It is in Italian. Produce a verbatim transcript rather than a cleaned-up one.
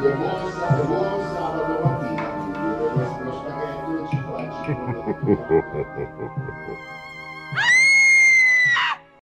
è buon, sa- è buon sabato mattina, quindi lo, lo spaghetto e il cibo.